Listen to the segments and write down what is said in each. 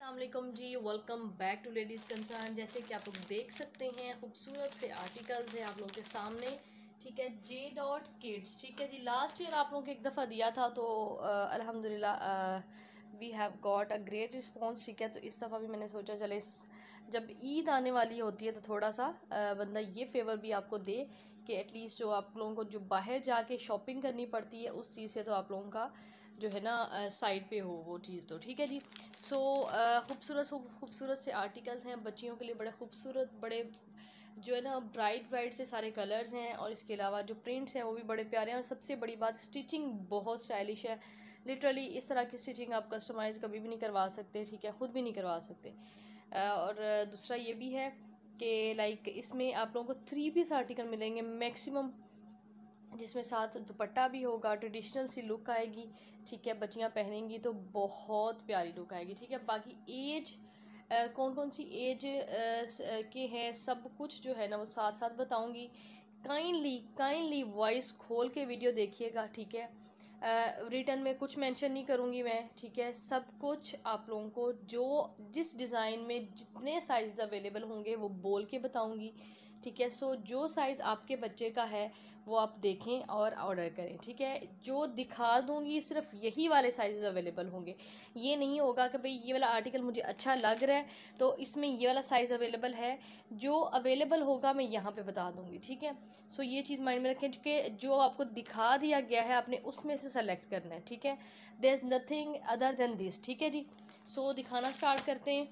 अस्सलामुअलैकुम जी, welcome back to ladies concern. जैसे कि आप लोग देख सकते हैं खूबसूरत से आर्टिकल्स हैं आप लोगों के सामने। ठीक है, J.Kids। ठीक है जी, लास्ट ईयर आप लोगों को एक दफ़ा दिया था तो अल्हम्दुलिल्लाह we have got a great response. ठीक है, तो इस दफ़ा भी मैंने सोचा चले जब ईद आने वाली होती है तो थोड़ा सा बंदा ये फेवर भी आपको दे कि एटलीस्ट जो आप लोगों को जो बाहर जाके शॉपिंग करनी पड़ती है उस चीज़ से तो आप लोगों का जो है ना साइड पे हो वो चीज़। तो ठीक है जी। सो खूबसूरत से आर्टिकल्स हैं बच्चियों के लिए, बड़े खूबसूरत, बड़े जो है ना ब्राइट ब्राइट से सारे कलर्स हैं, और इसके अलावा जो प्रिंट्स हैं वो भी बड़े प्यारे हैं। और सबसे बड़ी बात, स्टिचिंग बहुत स्टाइलिश है। लिटरली इस तरह की स्टिचिंग आप कस्टमाइज़ कभी भी नहीं करवा सकते। ठीक है, ख़ुद भी नहीं करवा सकते। और दूसरा ये भी है कि लाइक इसमें आप लोगों को 3 पीस आर्टिकल मिलेंगे मैक्सिमम, जिसमें साथ दुपट्टा भी होगा। ट्रेडिशनल सी लुक आएगी। ठीक है, बच्चियां पहनेंगी तो बहुत प्यारी लुक आएगी। ठीक है, बाकी एज कौन कौन सी एज के हैं सब कुछ जो है ना वो साथ साथ बताऊंगी। काइंडली वॉइस खोल के वीडियो देखिएगा। ठीक है, रिटर्न में कुछ मेंशन नहीं करूँगी मैं। ठीक है, सब कुछ आप लोगों को जो जिस डिज़ाइन में जितने साइज़ अवेलेबल होंगे वो बोल के बताऊँगी। ठीक है, सो जो साइज़ आपके बच्चे का है वो आप देखें और ऑर्डर करें। ठीक है, जो दिखा दूँगी सिर्फ यही वाले साइज़ अवेलेबल होंगे। ये नहीं होगा कि भाई ये वाला आर्टिकल मुझे अच्छा लग रहा है तो इसमें ये वाला साइज़ अवेलेबल है। जो अवेलेबल होगा मैं यहाँ पे बता दूँगी। ठीक है, सो ये चीज़ माइंड में रखें कि जो आपको दिखा दिया गया है आपने उसमें से सेलेक्ट करना है। ठीक है, there is nothing other than this. ठीक है जी, सो दिखाना स्टार्ट करते हैं।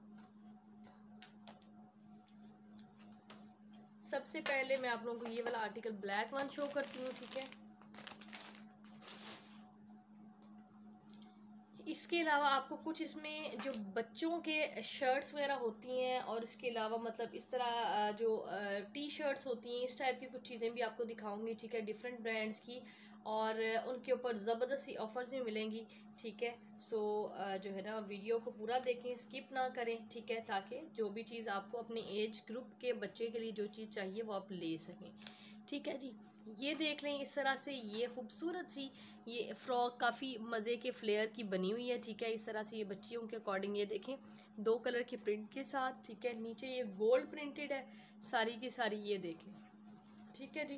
सबसे पहले मैं आप लोगों को ये वाला आर्टिकल ब्लैक वन शो करती हूँ। ठीक है, इसके अलावा आपको कुछ इसमें जो बच्चों के शर्ट्स वगैरह होती हैं और इसके अलावा मतलब इस तरह जो टी शर्ट्स होती हैं इस टाइप की कुछ चीज़ें भी आपको दिखाऊंगी। ठीक है, डिफरेंट ब्रांड्स की, और उनके ऊपर ज़बरदस्त सी ऑफर्स भी मिलेंगी। ठीक है, सो जो है ना वीडियो को पूरा देखें, स्किप ना करें। ठीक है, ताकि जो भी चीज़ आपको अपने एज ग्रुप के बच्चे के लिए जो चीज़ चाहिए वो आप ले सकें। ठीक है जी, ये देख लें इस तरह से ये खूबसूरत सी ये फ्रॉक काफ़ी मज़े के फ्लेयर की बनी हुई है। ठीक है, इस तरह से ये बच्चियों के अकॉर्डिंग ये देखें 2 कलर के प्रिंट के साथ। ठीक है, नीचे ये गोल्ड प्रिंटेड है सारी की सारी, ये देख लें। ठीक है जी,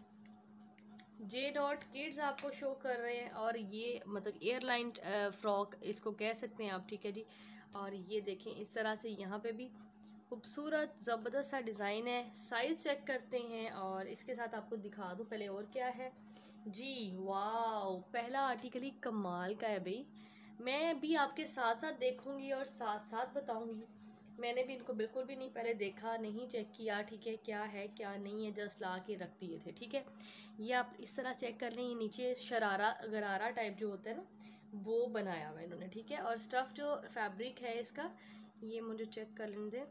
J.Kids आपको शो कर रहे हैं, और ये मतलब एयरलाइन फ्रॉक इसको कह सकते हैं आप। ठीक है जी, और ये देखें इस तरह से यहाँ पे भी खूबसूरत ज़बरदस्त सा डिज़ाइन है। साइज़ चेक करते हैं और इसके साथ आपको दिखा दूँ पहले और क्या है जी। वाह, पहला आर्टिकल ही कमाल का है भाई। मैं भी आपके साथ साथ देखूंगी और साथ साथ बताऊंगी। मैंने भी इनको बिल्कुल भी नहीं पहले देखा, नहीं चेक किया। ठीक है, क्या है क्या नहीं है, जस्ट ला के रख दिए थे। ठीक है, ये आप इस तरह चेक कर लें। ये नीचे शरारा गरारा टाइप जो होता है ना वो बनाया हुआ है इन्होंने। ठीक है, और स्टफ़ जो फैब्रिक है इसका ये मुझे चेक कर लेने दें।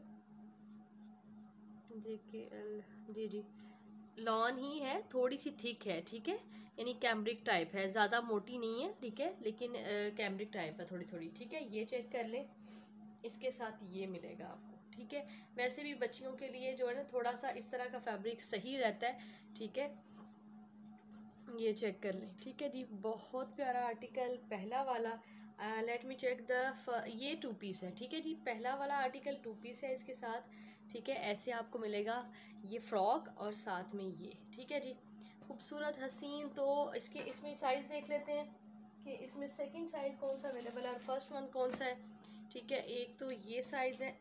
जी, लॉन ही है, थोड़ी सी थिक है। ठीक है, यानी कैम्ब्रिक टाइप है, ज़्यादा मोटी नहीं है। ठीक है, लेकिन कैम्ब्रिक टाइप है थोड़ी थोड़ी। ठीक है, ये चेक कर लें, इसके साथ ये मिलेगा आपको। ठीक है, वैसे भी बच्चियों के लिए जो है ना थोड़ा सा इस तरह का फैब्रिक सही रहता है। ठीक है, ये चेक कर लें। ठीक है जी, बहुत प्यारा आर्टिकल पहला वाला। लेट मी चेक द ये 2 पीस है। ठीक है जी, पहला वाला आर्टिकल 2 पीस है इसके साथ। ठीक है, ऐसे आपको मिलेगा ये फ्रॉक और साथ में ये। ठीक है जी, खूबसूरत हसीन। तो इसमें साइज़ देख लेते हैं कि इसमें सेकंड साइज़ कौन सा अवेलेबल है और फर्स्ट वन कौन सा है। ठीक है, एक तो ये साइज़ है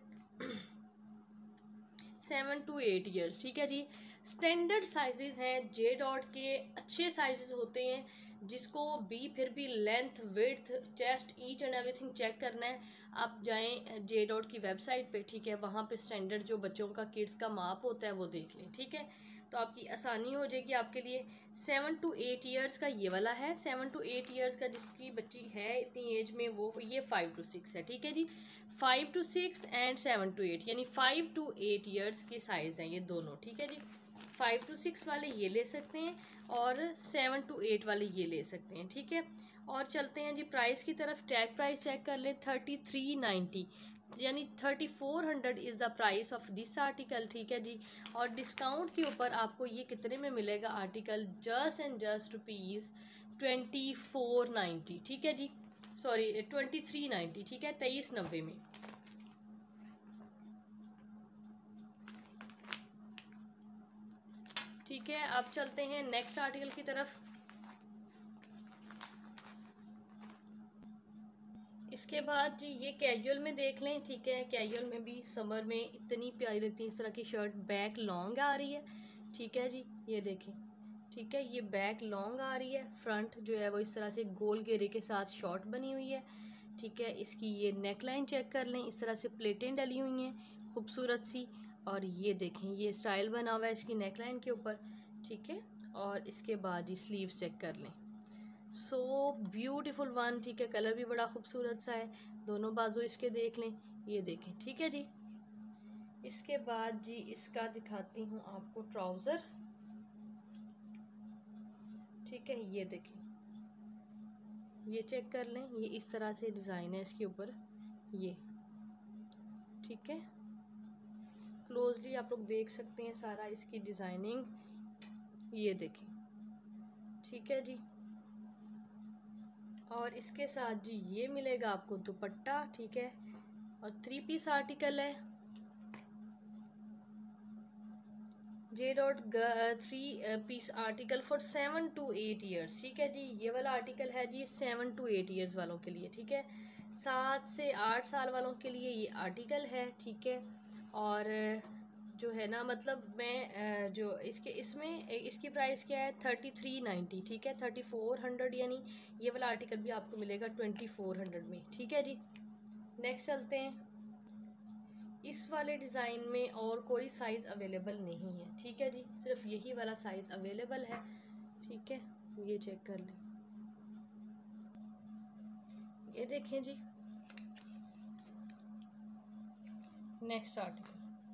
7 to 8 ईयर्स। ठीक है जी, स्टैंडर्ड साइजेस हैं। J.Dot के अच्छे साइजेस होते हैं, जिसको भी फिर भी length, width, chest, each and everything check करना है आप जाएं J.Dot की वेबसाइट पे। ठीक है, वहाँ पे स्टैंडर्ड जो बच्चों का किड्स का माप होता है वो देख लें। ठीक है, तो आपकी आसानी हो जाएगी आपके लिए। 7 to 8 ईयर्स का ये वाला है। 7 to 8 ईयर्स का जिसकी बच्ची है इतनी एज में वो ये 5 to 6 है। ठीक है जी, 5 to 6 एंड 7 to 8 यानी 5 to 8 ईयर्स की साइज़ हैं ये दोनों। ठीक है जी, 5 to 6 वाले ये ले सकते हैं और 7 to 8 वाले ये ले सकते हैं। ठीक है, और चलते हैं जी प्राइस की तरफ। टैग प्राइस चेक कर लें 3390 यानी 3400 is the price of this article. ठीक है जी, और डिस्काउंट के ऊपर आपको ये कितने में मिलेगा article, just and just rupees 2490। ठीक है जी, सॉरी 2390, ठीक है, 2390 में। ठीक है, अब चलते हैं नेक्स्ट आर्टिकल की तरफ। इसके बाद जी ये कैजुअल में देख लें, ठीक है, कैजुअल में भी समर में इतनी प्यारी लगती है इस तरह की शर्ट, बैक लॉन्ग आ रही है, ठीक है जी, ये देखें, ठीक है, ये बैक लॉन्ग आ रही है, फ्रंट जो है वो इस तरह से गोल घेरे के साथ शॉर्ट बनी हुई है, ठीक है। इसकी ये नेक लाइन चेक कर लें, इस तरह से प्लेटें डली हुई हैं खूबसूरत सी, और ये देखें ये स्टाइल बना हुआ है इसकी नेक लाइन के ऊपर, ठीक है। और इसके बाद ये स्लीव चेक कर लें, सो ब्यूटीफुल वन, ठीक है, कलर भी बड़ा खूबसूरत सा है, दोनों बाजू इसके देख लें, ये देखें, ठीक है जी। इसके बाद जी इसका दिखाती हूँ आपको ट्राउज़र, ठीक है, ये देखें, ये चेक कर लें, ये इस तरह से डिज़ाइन है इसके ऊपर, ये ठीक है, क्लोजली आप लोग देख सकते हैं सारा इसकी डिज़ाइनिंग, ये देखें, ठीक है जी। और इसके साथ जी ये मिलेगा आपको दुपट्टा, ठीक है, और 3 पीस आर्टिकल है, J dot 3 piece article for 7 to 8 years, ठीक है जी। ये वाला आर्टिकल है जी 7 to 8 ईयर्स वालों के लिए, ठीक है, 7 से 8 साल वालों के लिए ये आर्टिकल है, ठीक है। और जो है ना, मतलब मैं जो इसमें इसकी प्राइस क्या है 3390, ठीक है, 3400, यानी ये वाला आर्टिकल भी आपको मिलेगा 2400 में, ठीक है जी। नेक्स्ट चलते हैं, इस वाले डिज़ाइन में और कोई साइज़ अवेलेबल नहीं है, ठीक है जी, सिर्फ यही वाला साइज़ अवेलेबल है, ठीक है, ये चेक कर लें, ये देखें जी। नेक्स्ट आर्टिकल,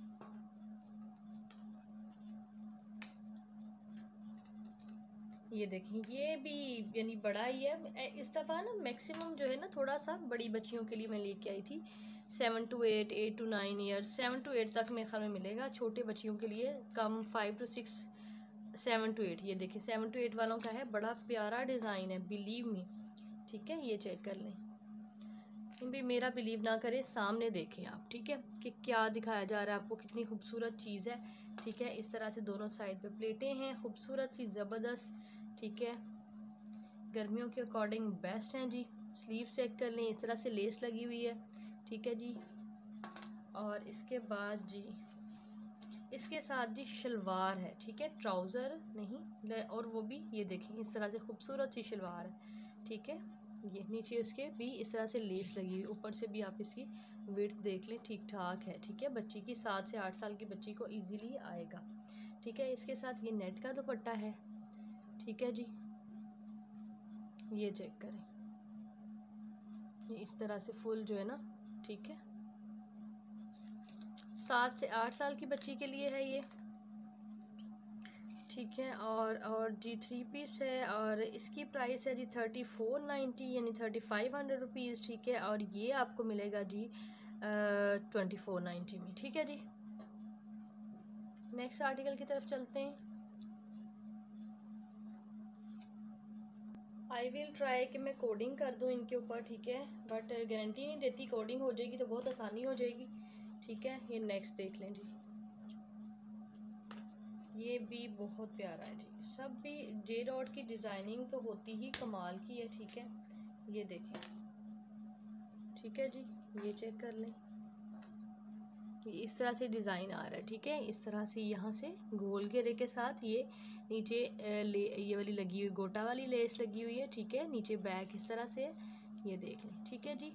ये देखें, ये भी यानी बड़ा ही है, इस दफ़ा ना मैक्सिमम जो है ना थोड़ा सा बड़ी बच्चियों के लिए मैं लेके आई थी, 7 to 8, 8 to 9 ईयर्स, 7 to 8 तक मेरे ख्याल में मिलेगा, छोटे बच्चियों के लिए कम 5 to 6, 7 to 8, ये देखिए 7 to 8 वालों का है, बड़ा प्यारा डिज़ाइन है, बिलीव मी, ठीक है, ये चेक कर लें, भी मेरा बिलीव ना करें, सामने देखें आप, ठीक है, कि क्या दिखाया जा रहा है आपको, कितनी खूबसूरत चीज़ है, ठीक है। इस तरह से दोनों साइड पे प्लेटें हैं, खूबसूरत सी, ज़बरदस्त, ठीक है, गर्मियों के अकॉर्डिंग बेस्ट हैं जी। स्लीव चेक कर लें, इस तरह से लेस लगी हुई है, ठीक है जी। और इसके बाद जी इसके साथ जी शलवार है, ठीक है, ट्राउज़र नहीं, और वो भी ये देखें इस तरह से खूबसूरत सी शलवार है, ठीक है, ये नीचे इसके भी इस तरह से लेस लगी हुई, ऊपर से भी आप इसकी विड्थ देख लें, ठीक ठाक है, ठीक है, बच्ची की 7 से 8 साल की बच्ची को इजीली आएगा, ठीक है। इसके साथ ये नेट का दुपट्टा है, ठीक है जी, ये चेक करें, ये इस तरह से फुल जो है ना, ठीक है, 7 से 8 साल की बच्ची के लिए है ये, ठीक है। और जी 3 पीस है, और इसकी प्राइस है जी 3490, यानी 3500 रुपीज़, ठीक है, और ये आपको मिलेगा जी 2490 में, ठीक है जी। नेक्स्ट आर्टिकल की तरफ चलते हैं। आई विल ट्राई कि मैं कोडिंग कर दूं इनके ऊपर, ठीक है, बट गारंटी नहीं देती, कोडिंग हो जाएगी तो बहुत आसानी हो जाएगी, ठीक है। ये नेक्स्ट देख लें जी, ये भी बहुत प्यारा है जी, सब भी जे डॉट की डिज़ाइनिंग तो होती ही कमाल की है, ठीक है, ये देखें, ठीक है जी, ये चेक कर लें, ये इस तरह से डिज़ाइन आ रहा है, ठीक है, इस तरह से यहाँ से गोल घेरे के साथ ये नीचे ये वाली लगी हुई गोटा वाली लेस लगी हुई है, ठीक है, नीचे बैक इस तरह से, ये देख लें, ठीक है जी।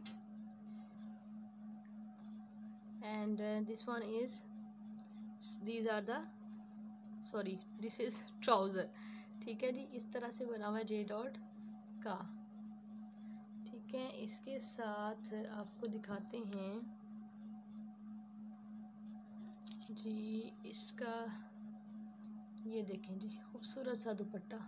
And this one is, these are the, sorry this is trouser, ठीक है जी, इस तरह से बना हुआ है जे डॉट का, ठीक है। इसके साथ आपको दिखाते हैं जी इसका, ये देखें जी खूबसूरत सा दुपट्टा,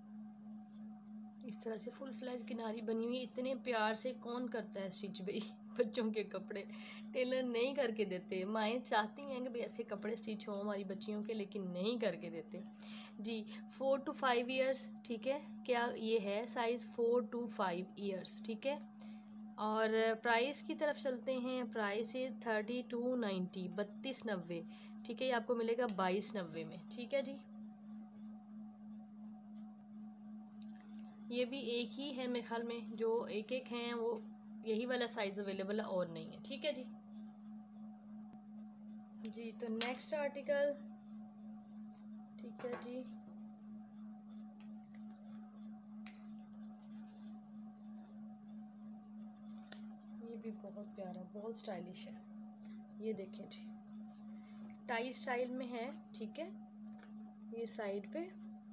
इस तरह से फुल फ्लैज किनारी बनी हुई है, इतने प्यार से कौन करता है स्टिच भाई, बच्चों के कपड़े टेलर नहीं करके देते, माएँ चाहती हैं कि भाई ऐसे कपड़े स्टिच हों हमारी बच्चियों के, लेकिन नहीं करके देते जी। 4 to 5 ईयर्स, ठीक है, क्या ये है साइज़ 4 to 5 ईयर्स, ठीक है, और प्राइस की तरफ चलते हैं। Price is 3290, 3290। ठीक है, ये आपको मिलेगा 2290 में। ठीक है जी, ये भी एक ही है मेरे ख्याल में, जो एक एक हैं वो यही वाला साइज़ अवेलेबल है और नहीं है। ठीक है जी। जी तो नेक्स्ट आर्टिकल, ठीक है जी, ये भी बहुत प्यारा, बहुत स्टाइलिश है। ये देखिए जी, टाई स्टाइल में है। ठीक है, ये साइड पे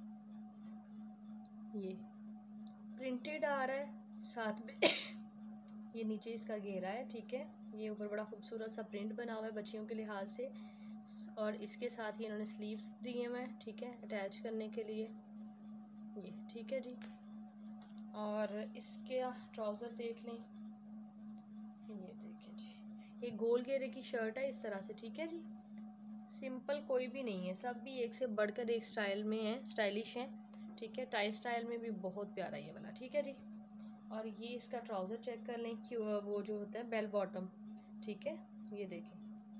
ये प्रिंटेड आ रहा है, साथ में ये नीचे इसका घेरा है। ठीक है, ये ऊपर बड़ा खूबसूरत सा प्रिंट बना हुआ है बच्चियों के लिहाज से, और इसके साथ ही इन्होंने स्लीव्स दिए हुए हैं। ठीक है, अटैच करने के लिए ये। ठीक है जी, और इसके ट्राउज़र देख लें, ये देखिए जी, ये गोल घेरे की शर्ट है इस तरह से। ठीक है जी, सिंपल कोई भी नहीं है, सब भी एक से बढ़कर एक स्टाइल में है, स्टाइलिश है। ठीक है, टाई स्टाइल में भी बहुत प्यारा ये वाला। ठीक है जी, और ये इसका ट्राउज़र चेक कर लें कि वो जो होता है बेल बॉटम। ठीक है, ये देखें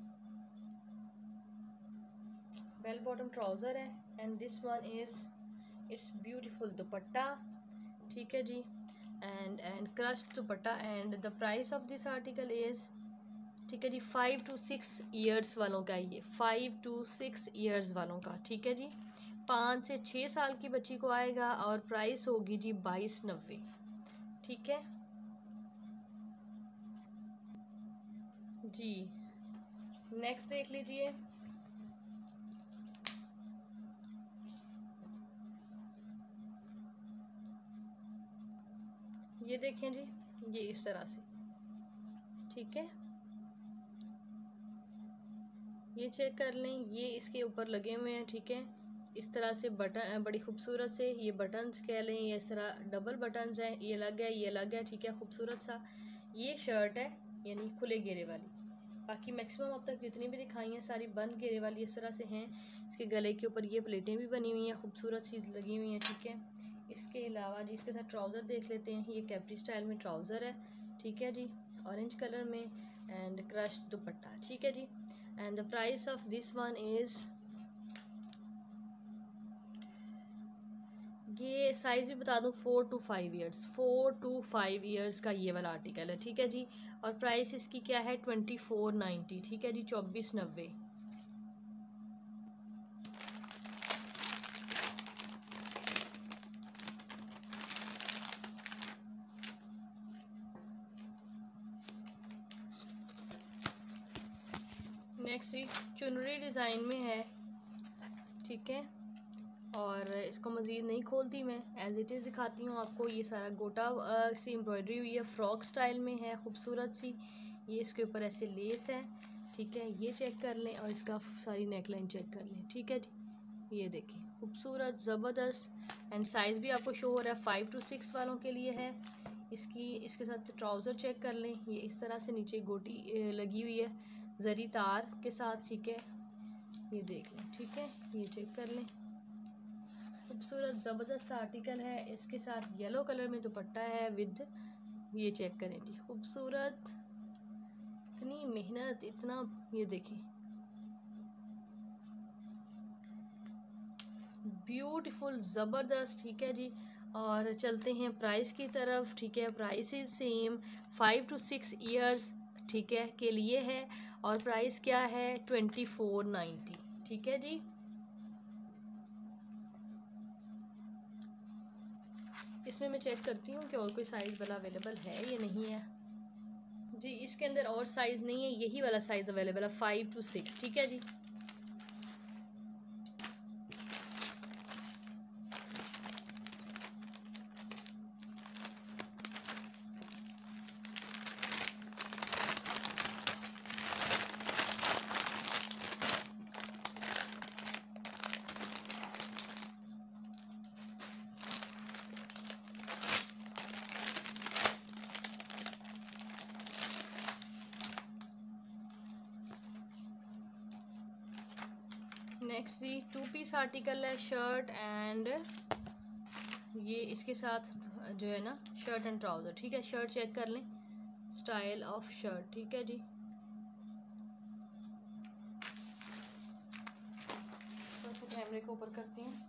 बेल बॉटम ट्राउज़र है, and this one is it's beautiful dupatta. ठीक है जी, and crushed dupatta, and the price of this article is, ठीक है जी, 5 to 6 ईयर्स वालों का, ये 5 to 6 ईयर्स वालों का। ठीक है जी, 5 से 6 साल की बच्ची को आएगा, और प्राइस होगी जी 2290। ठीक है जी, नेक्स्ट देख लीजिए। ये देखें जी, ये इस तरह से। ठीक है, ये चेक कर लें, ये इसके ऊपर लगे हुए हैं। ठीक है, इस तरह से बटन, बड़ी खूबसूरत से ये बटन्स कह लें, ये इस तरह डबल बटन्स हैं, ये अलग है, ये अलग है। ठीक है, खूबसूरत सा ये शर्ट है, यानी खुले घेरे वाली। बाकी मैक्सिमम अब तक जितनी भी दिखाई हैं सारी बंद घेरे वाली इस तरह से हैं। इसके गले के ऊपर ये प्लेटें भी बनी हुई हैं, खूबसूरत सी लगी हुई हैं। ठीक है, इसके अलावा जी इसके साथ ट्राउज़र देख लेते हैं। ये कैप्री स्टाइल में ट्राउज़र है। ठीक है जी, ऑरेंज कलर में, एंड क्रश दुपट्टा। ठीक है जी, and the price of this one is, ये साइज़ भी बता दूँ, 4 to 5 ईयर्स, 4 to 5 ईयर्स का ये वाला आर्टिकल है। ठीक है जी, और प्राइस इसकी क्या है, 2490। ठीक है जी, 2490। नेक्स्ट चुनरी डिज़ाइन में है। ठीक है, और इसको मज़ीद नहीं खोलती मैं, एज इट इज़ दिखाती हूँ आपको। ये सारा गोटा सी एम्ब्रॉयडरी हुई है, फ्रॉक स्टाइल में है, खूबसूरत सी। ये इसके ऊपर ऐसे लेस है। ठीक है, ये चेक कर लें, और इसका सारी नेकलाइन चेक कर लें। ठीक है जी, ये देखें, खूबसूरत ज़बरदस्त, एंड साइज़ भी आपको शो हो रहा है, 5 to 6 वालों के लिए है। इसके साथ ट्राउज़र चेक कर लें, ये इस तरह से नीचे गोटी लगी हुई है जरी तार के साथ। ठीक है, ये देख लें। ठीक है, ये चेक कर लें, खूबसूरत ज़बरदस्त आर्टिकल है। इसके साथ येलो कलर में दुपट्टा है विद, ये चेक करें जी, खूबसूरत, इतनी मेहनत, इतना, ये देखें, ब्यूटीफुल, ज़बरदस्त। ठीक है जी, और चलते हैं प्राइस की तरफ। ठीक है, price is same, 5 to 6 years, ठीक है, के लिए है, और प्राइस क्या है, 2490। ठीक है जी, इसमें मैं चेक करती हूँ कि और कोई साइज़ वाला अवेलेबल है या नहीं है। जी, इसके अंदर और साइज़ नहीं है, यही वाला साइज़ अवेलेबल है, 5 to 6। ठीक है जी, नेक्स्ट जी 2 पीस आर्टिकल है, शर्ट एंड ये इसके साथ जो है ना, शर्ट एंड ट्राउज़र। ठीक है, शर्ट चेक कर लें, स्टाइल ऑफ शर्ट, ठीक है जी। थोड़ा सा कैमरे को ऊपर करती हूँ,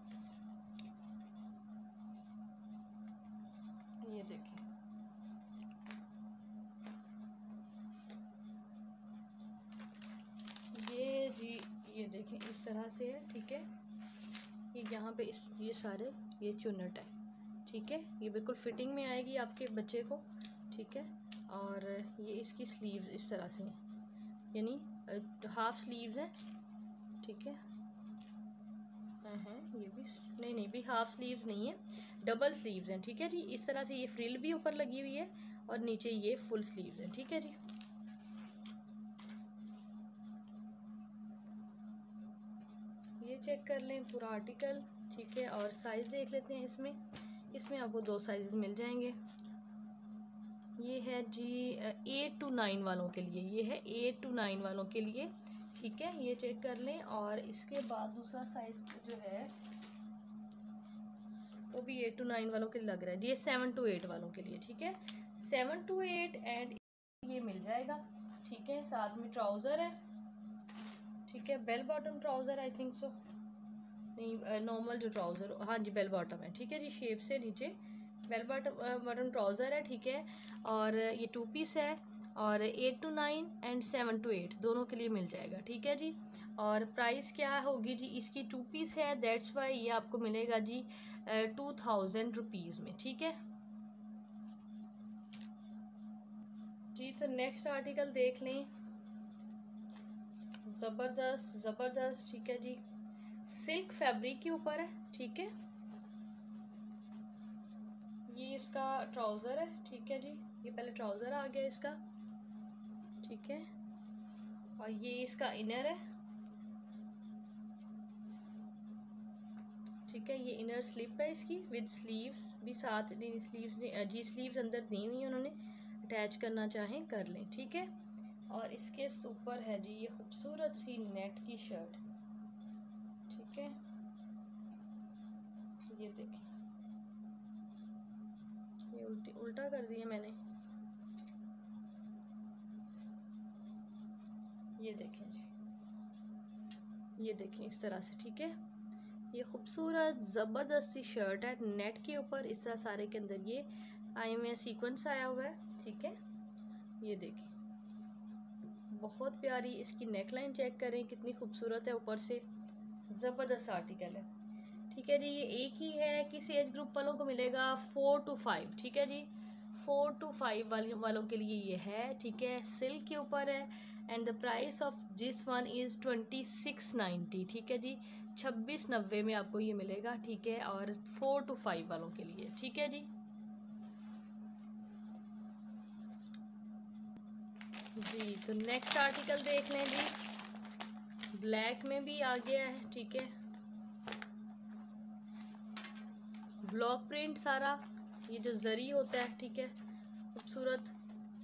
ये देखिए ये जी, ये देखें इस तरह से है, ठीक है। ये यहाँ पे ये सारे ये चुन्नट है, ठीक है। ये बिल्कुल फिटिंग में आएगी आपके बच्चे को, ठीक है। और ये इसकी स्लीव्स इस तरह से हैं, यानी हाफ स्लीव्स हैं, ठीक है। ये भी नहीं भी हाफ स्लीव्स नहीं है, डबल स्लीव्स हैं, ठीक है जी। इस तरह से ये फ्रिल भी ऊपर लगी हुई है और नीचे ये फुल स्लीव्स हैं, ठीक है जी। ये चेक कर लें पूरा आर्टिकल, ठीक है। और साइज़ देख लेते हैं इसमें आपको 2 साइज़ मिल जाएंगे। ये है जी 8 to 9 वालों के लिए, ये है 8 to 9 वालों के लिए, ठीक है। ये चेक कर लें। और इसके बाद दूसरा साइज जो है वो भी 8 to 9 वालों के लिए लग रहा है, ये 7 to 8 वालों के लिए, ठीक है। 7 to 8 एंड ये मिल जाएगा, ठीक है। साथ में ट्राउज़र है, ठीक है। Bell bottom trouser I think so, नहीं नॉर्मल जो ट्राउज़र, हाँ जी बेल बॉटम है, ठीक है जी। शेप से नीचे बेल बॉटम ट्राउज़र है, ठीक है। और ये 2 पीस है और 8 to 9 एंड 7 to 8 दोनों के लिए मिल जाएगा, ठीक है जी। और प्राइस क्या होगी जी, इसकी 2 पीस है, दैट्स वाई ये आपको मिलेगा जी 2000 रुपीज़ में, ठीक है जी। तो नेक्स्ट आर्टिकल देख लें, ज़बरदस्त, ठीक है जी। सिल्क फैब्रिक के ऊपर है, ठीक है। ये इसका ट्राउज़र है, ठीक है जी। ये पहले ट्राउज़र आ गया इसका, ठीक है। और ये इसका इनर है, ठीक है। ये इनर स्लिप है इसकी विद स्लीव्स भी साथ, नहीं स्लीव्स नहीं जी, स्लीव्स अंदर दी हुई उन्होंने, अटैच करना चाहें कर लें, ठीक है। और इसके ऊपर है जी ये खूबसूरत सी नेट की शर्ट, ठीक है। ये देखिए, ये उल्टा कर दिया मैंने, ये देखें जी, ये देखें इस तरह से, ठीक है। ये खूबसूरत ज़बरदस्त सी शर्ट है नेट के ऊपर, इस तरह सारे के अंदर ये आए हुए सीक्वेंस आया हुआ है, ठीक है। ये देखिए बहुत प्यारी इसकी नेकलाइन चेक करें कितनी खूबसूरत है, ऊपर से ज़बरदस्त आर्टिकल है, ठीक है जी। ये एक ही है, किस एज ग्रुप वालों को मिलेगा 4 to 5, ठीक है जी। 4 to 5 वालों के लिए ये है, ठीक है। सिल्क के ऊपर है and the price of this one is 2690, ठीक है जी। 2690 में आपको ये मिलेगा, ठीक है। और 4 to 5 वालों के लिए, ठीक है जी। जी तो नेक्स्ट आर्टिकल देख लें जी, ब्लैक में भी आ गया है, ठीक है। ब्लॉक प्रिंट सारा, ये जो जरी होता है, ठीक है, खूबसूरत।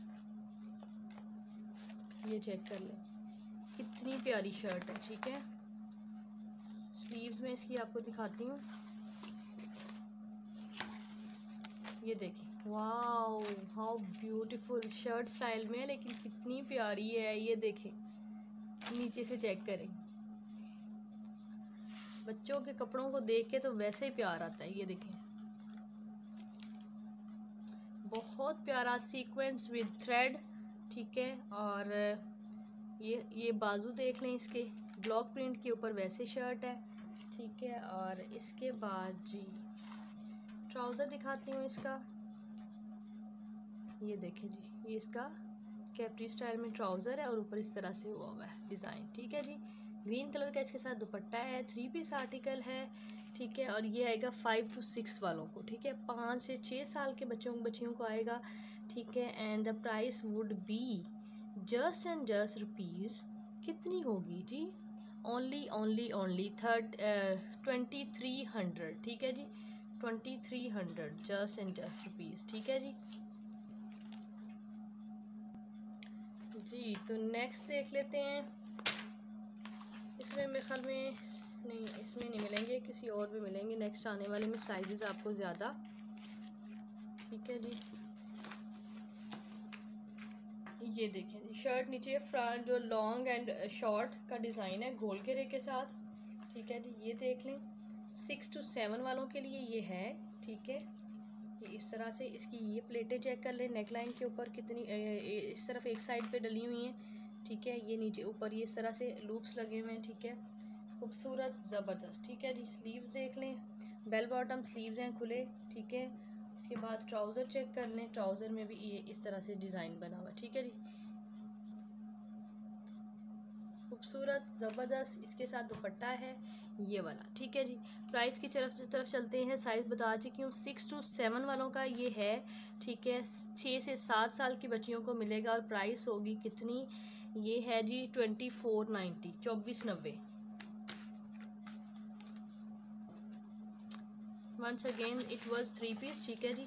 ये चेक कर ले कितनी प्यारी शर्ट है, ठीक है। स्लीव्स में इसकी आपको दिखाती हूँ, ये देखिए wow how beautiful, shirt style में है लेकिन कितनी प्यारी है। ये देखें नीचे से चेक करें, बच्चों के कपड़ों को देख के तो वैसे ही प्यार आता है। ये देखें बहुत प्यारा सीक्वेंस विद थ्रेड, ठीक है। और ये बाजू देख लें इसके, ब्लॉक प्रिंट के ऊपर वैसे शर्ट है, ठीक है। और इसके बाद जी ट्राउज़र दिखाती हूँ इसका, ये देखें जी, ये इसका कैप्री स्टाइल में ट्राउज़र है और ऊपर इस तरह से हुआ है डिज़ाइन, ठीक है जी। ग्रीन कलर का इसके साथ दुपट्टा है, 3 पीस आर्टिकल है, ठीक है। और ये आएगा 5 to 6 वालों को, ठीक है। 5 से 6 साल के बच्चियों को आएगा, ठीक है। And the price would be just and just rupees कितनी होगी जी, ओनली 2300, ठीक है जी। 2300 जस्ट एंड जस्ट रुपीज़, ठीक है जी। जी तो नेक्स्ट देख लेते हैं, इसमें मेरे ख्याल में नहीं, इसमें नहीं मिलेंगे, किसी और भी मिलेंगे नेक्स्ट आने वाले में साइजेस आपको ज़्यादा, ठीक है जी। ये देखें जी, शर्ट नीचे फ्रंट जो लॉन्ग एंड शॉर्ट का डिज़ाइन है गोल घेरे के साथ। ठीक है जी, ये देख लें 6 to 7 वालों के लिए ये है। ठीक है, ये इस तरह से इसकी ये प्लेटें चेक कर लें, नेक लाइन के ऊपर कितनी इस तरफ एक साइड पे डली हुई हैं। ठीक है, ये नीचे ऊपर ये इस तरह से लूप्स लगे हुए हैं। ठीक है, खूबसूरत ज़बरदस्त। ठीक है जी, स्लीव्स देख लें, बेल बॉटम स्लीव्स हैं खुले। ठीक है, इसके बाद ट्राउज़र चेक कर लें, ट्राउज़र में भी ये इस तरह से डिज़ाइन बना हुआ। ठीक है जी, खूबसूरत ज़बरदस्त। इसके साथ दुपट्टा है ये वाला। ठीक है जी, प्राइस की तरफ चलते हैं। साइज़ बता चुकी हूँ, 6 to 7 वालों का ये है। ठीक है, 6 से 7 साल की बच्चियों को मिलेगा और प्राइस होगी कितनी, ये है जी 2490, 2490। Once again it was 3 piece. ठीक है जी,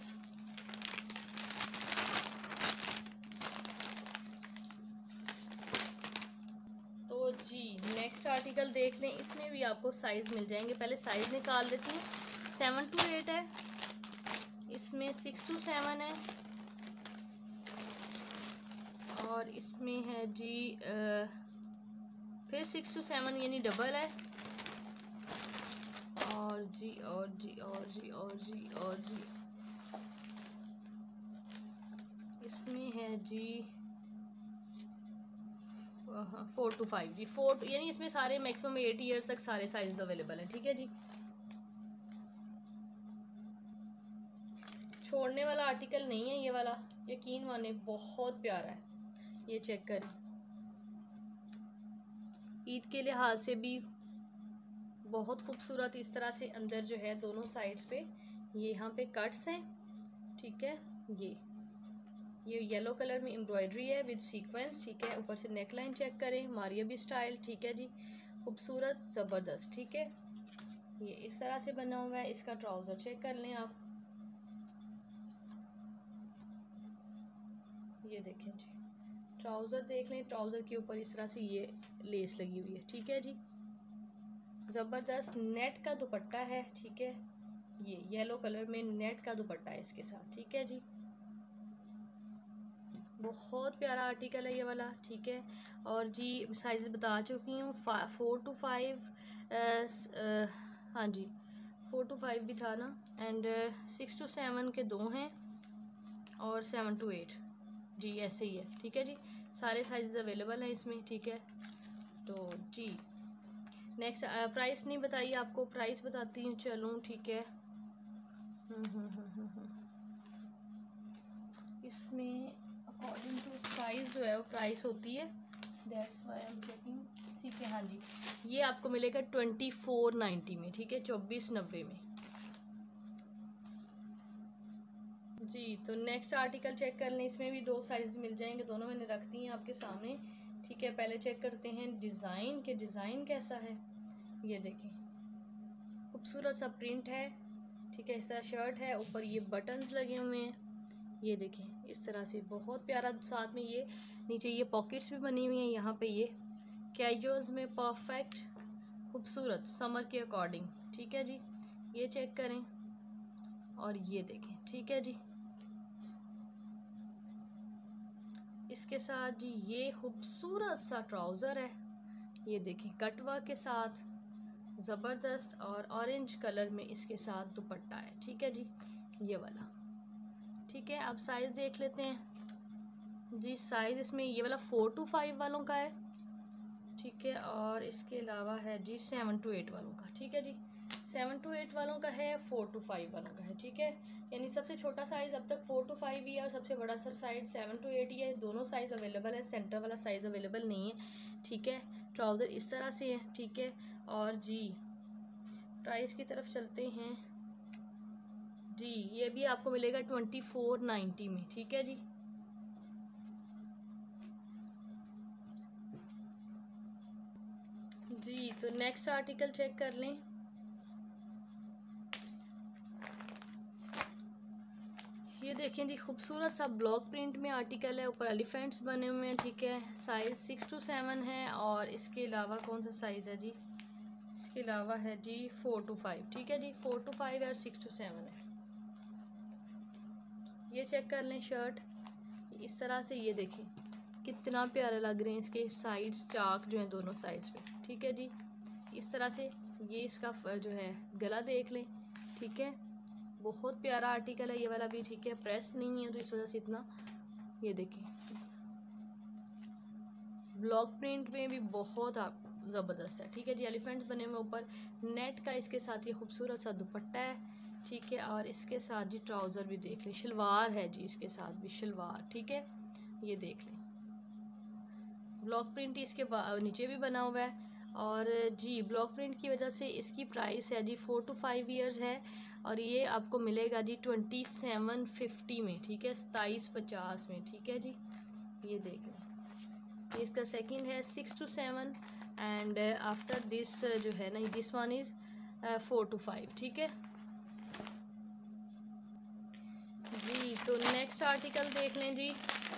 तो जी नेक्स्ट आर्टिकल देख लें, इसमें भी आपको साइज़ मिल जाएंगे। पहले साइज़ निकाल लेती हूँ। 7 to 8 है, इसमें 6 to 7 है, और इसमें है जी फिर 6 to 7 यानी डबल है, और जी और जी और जी और जी और जी इसमें है जी 4 to 5 जी, 4 यानी इसमें सारे मैक्सिमम 8 ईयर्स तक सारे साइज अवेलेबल हैं। ठीक है जी, छोड़ने वाला आर्टिकल नहीं है ये वाला, यकीन माने बहुत प्यारा है। ये चेक करें, ईद के लिहाज से भी बहुत खूबसूरत। इस तरह से अंदर जो है दोनों साइड्स पे ये यहाँ पे कट्स हैं। ठीक है, ये येलो कलर में एम्ब्रॉयडरी है विद सीक्वेंस। ठीक है, ऊपर से नेक लाइन चेक करें, मारिया भी स्टाइल। ठीक है जी, खूबसूरत ज़बरदस्त। ठीक है, ये इस तरह से बना हुआ है। इसका ट्राउज़र चेक कर लें आप, ये देखें जी, ट्राउज़र देख लें, ट्राउज़र के ऊपर इस तरह से ये लेस लगी हुई है। ठीक है जी, ज़बरदस्त नेट का दुपट्टा है। ठीक है, ये येलो कलर में नेट का दुपट्टा है इसके साथ। ठीक है जी, बहुत प्यारा आर्टिकल है ये वाला। ठीक है, और जी साइज़ बता चुकी हूँ, 4 to 5, हाँ जी 4 to 5 भी था ना, एंड 6 to 7 के 2 हैं, और 7 to 8 जी ऐसे ही है। ठीक है जी, सारे साइज़ अवेलेबल हैं इसमें। ठीक है, तो जी नेक्स्ट प्राइस नहीं बताइए, आपको प्राइस बताती हूँ। चलूँ ठीक है, इसमें अकॉर्डिंग टू साइज़ जो है वो प्राइस होती है, that's why I am checking. ठीक है, हाँ जी, ये आपको मिलेगा 2490 में। ठीक है, 2490 में जी। तो नेक्स्ट आर्टिकल चेक कर लें, इसमें भी 2 साइज मिल जाएंगे, दोनों मैंने रख दी हैं आपके सामने। ठीक है, पहले चेक करते हैं डिज़ाइन के, डिज़ाइन कैसा है। ये देखें, खूबसूरत सा प्रिंट है। ठीक है, इस तरह शर्ट है, ऊपर ये बटन्स लगे हुए हैं। ये देखें इस तरह से बहुत प्यारा, साथ में ये नीचे ये पॉकेट्स भी बनी हुई हैं। यहाँ पे ये कैजुअल्स में परफेक्ट खूबसूरत समर के अकॉर्डिंग। ठीक है जी, ये चेक करें, और ये देखें। ठीक है जी, इसके साथ जी ये खूबसूरत सा ट्राउज़र है, ये देखें कटवर्क के साथ ज़बरदस्त, और ऑरेंज कलर में इसके साथ दुपट्टा है। ठीक है जी, ये वाला। ठीक है, अब साइज़ देख लेते हैं जी। साइज़ इसमें ये वाला 4 to 5 वालों का है। ठीक है, और इसके अलावा है जी 7 to 8 वालों का। ठीक है जी, 7 to 8 वालों का है, 4 to 5 वालों का है। ठीक है, यानी सबसे छोटा साइज़ अब तक 4 to 5 ही है, और सबसे बड़ा साइज़ 7 to 8 ही है। दोनों साइज़ अवेलेबल है, सेंटर वाला साइज़ अवेलेबल नहीं है। ठीक है, ट्राउज़र इस तरह से है। ठीक है, और जी प्राइस की तरफ चलते हैं जी। ये भी आपको मिलेगा 2490 में। ठीक है जी, जी तो नेक्स्ट आर्टिकल चेक कर लें। ये देखें जी, खूबसूरत सा ब्लॉक प्रिंट में आर्टिकल है, ऊपर एलिफेंट्स बने हुए हैं। ठीक है, साइज़ 6 to 7 है, और इसके अलावा कौन सा साइज़ है जी, इसके अलावा है जी 4 to 5। ठीक है जी, 4 to 5 और 6 to 7 है। ये चेक कर लें शर्ट इस तरह से, ये देखें कितना प्यारा लग रहे हैं इसके साइड्स, चाक जो हैं दोनों साइड्स पे। ठीक है जी, इस तरह से ये इसका जो है गला देख लें। ठीक है, बहुत प्यारा आर्टिकल है ये वाला भी। ठीक है, प्रेस नहीं है तो इस वजह से इतना, ये देखें ब्लॉक प्रिंट में भी बहुत ज़बरदस्त है। ठीक है जी, एलिफेंट्स बने हुए ऊपर, नेट का इसके साथ ये खूबसूरत सा दुपट्टा है। ठीक है, और इसके साथ जी ट्राउज़र भी देख लें, शलवार है जी इसके साथ भी शलवार। ठीक है, ये देख लें ब्लॉक प्रिंट इसके नीचे भी बना हुआ है। और जी ब्लॉक प्रिंट की वजह से इसकी प्राइस है जी 4 to 5 ईयर्स है, और ये आपको मिलेगा जी 2750 में। ठीक है, 2750 में। ठीक है जी, ये देख लें, ये इसका सेकंड है 6 to 7, एंड आफ्टर दिस जो है ना दिस वन इज़ 4 to 5। ठीक है जी, तो नेक्स्ट आर्टिकल देख लें जी।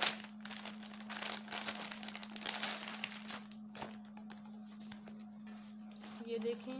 ये देखें,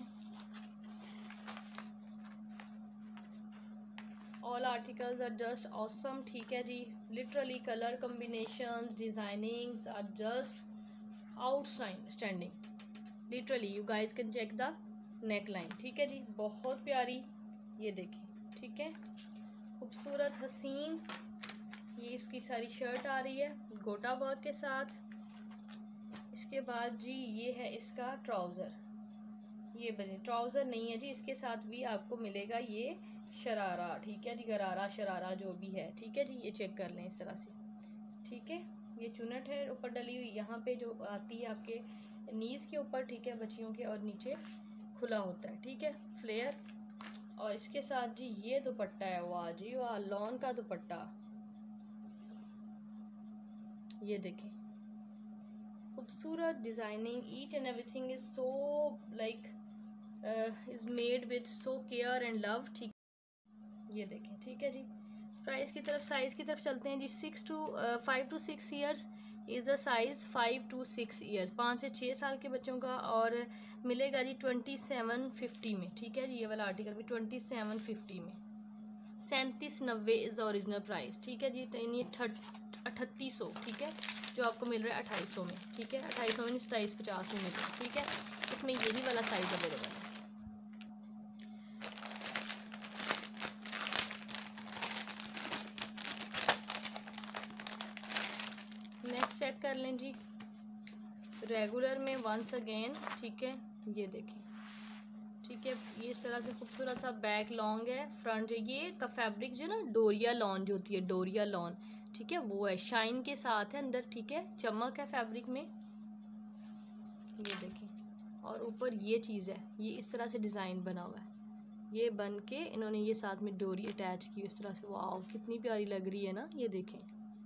all articles are just awesome. ठीक है जी, literally colour combination, designings are just outstanding. Literally you guys can check the neckline. ठीक है जी, बहुत प्यारी, ये देखिए। ठीक है, खूबसूरत हसीन ये इसकी सारी शर्ट आ रही है गोटा वर्क के साथ। इसके बाद जी ये है इसका ट्राउज़र, ये बने ट्राउज़र नहीं है जी, इसके साथ भी आपको मिलेगा ये शरारा। ठीक है जी, गरारा शरारा जो भी है। ठीक है जी, ये चेक कर लें इस तरह से। ठीक है, ये चुनट है ऊपर डली हुई, यहाँ पे जो आती है आपके नीज़ के ऊपर। ठीक है, बच्चियों के, और नीचे खुला होता है। ठीक है, फ्लेयर। और इसके साथ जी ये दुपट्टा है, वाह जी वाह, लॉन का दुपट्टा। ये देखें, खूबसूरत designing, each and everything is so like is made with so care and love. ठीक, ये देखें। ठीक है जी, प्राइस की तरफ, साइज़ की तरफ चलते हैं जी। 5 to 6 years is a size, 5 to 6 years, 5 से 6 साल के बच्चों का, और मिलेगा जी 2750 में। ठीक है जी, ये वाला आर्टिकल भी 2750 में। 3790 इज़ ओरिजिनल प्राइस। ठीक है जी, तो ये 3800। ठीक है, जो आपको मिल रहा है 2800 में। ठीक है, 2800 में 2750 में मिल रहा है। ठीक है, इसमें यही वाला साइज़ अवेलेबल है। नेक्स्ट चेक कर लें जी, रेगुलर में वंस अगेन। ठीक है, ये देखें। ठीक है, ये इस तरह से खूबसूरत सा बैक लॉन्ग है, फ्रंट जो ये का फैब्रिक जो ना डोरिया लॉन जो होती है, डोरिया लॉन। ठीक है, वो है, शाइन के साथ है अंदर। ठीक है, चमक है फैब्रिक में, ये देखें। और ऊपर ये चीज़ है, ये इस तरह से डिज़ाइन बना हुआ है, ये बन के इन्होंने ये साथ में डोरी अटैच की इस तरह से। वाह, कितनी प्यारी लग रही है ना, ये देखें।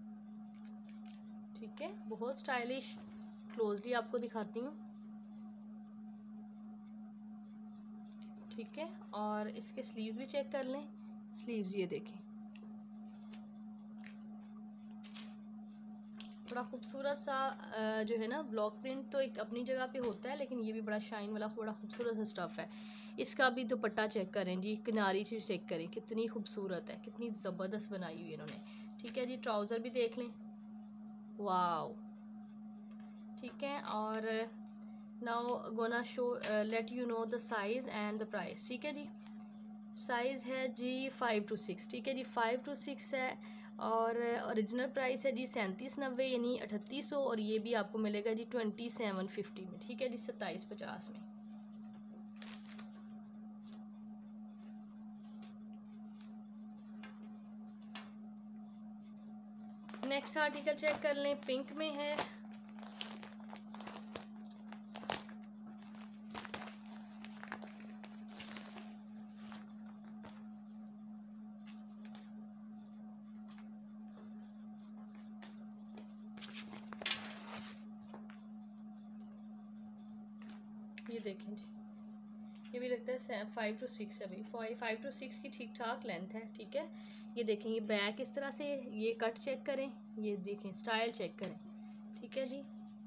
ठीक है, बहुत स्टाइलिश। क्लोजली आपको दिखाती हूँ। ठीक है, और इसके स्लीव्स भी चेक कर लें। स्लीव्स ये देखें, बड़ा खूबसूरत सा जो है ना, ब्लॉक प्रिंट तो एक अपनी जगह पे होता है, लेकिन ये भी बड़ा शाइन वाला बड़ा खूबसूरत सा स्टफ़ है। इसका भी दुपट्टा चेक करें जी, किनारी से चेक करें, कितनी खूबसूरत है, कितनी ज़बरदस्त बनाई हुई है इन्होंने। ठीक है जी, ट्राउज़र भी देख लें, वाओ। ठीक है, और now gonna show let you know the size and the price. ठीक है जी, साइज़ है जी 5 to 6। ठीक है जी, 5 to 6 है, और ओरिजिनल प्राइस है जी 3790 यानी 3800, और ये भी आपको मिलेगा जी 2750 में। ठीक है जी, 2750 में। नेक्स्ट आर्टिकल चेक कर लें, पिंक में है। ये देखें जी, ये भी लगता है 5 to 6 है भाई, 5 to 6 की ठीक ठाक लेंथ है। ठीक है, ये देखें, ये बैक इस तरह से, ये कट चेक करें, ये देखें स्टाइल चेक करें। ठीक है जी,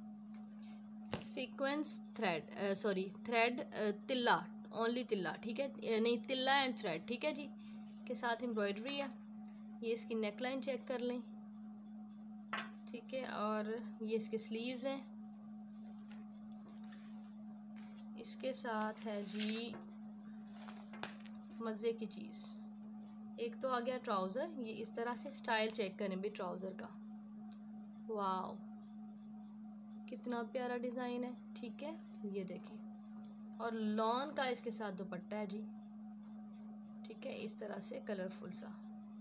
सीक्वेंस थ्रेड, सॉरी थ्रेड, तिल्ला, ओनली तिल्ला। ठीक है, नहीं तिल्ला एंड थ्रेड। ठीक है जी, के साथ एम्ब्रॉयडरी है। ये इसकी नेक लाइन चेक कर लें। ठीक है। और ये इसके स्लीव्स हैं, इसके साथ है जी मज़े की चीज़। एक तो आ गया ट्राउज़र, ये इस तरह से स्टाइल चेक करें भी ट्राउज़र का, वाव कितना प्यारा डिज़ाइन है। ठीक है, ये देखें, और लॉन का इसके साथ दुपट्टा है जी। ठीक है, इस तरह से कलरफुल सा।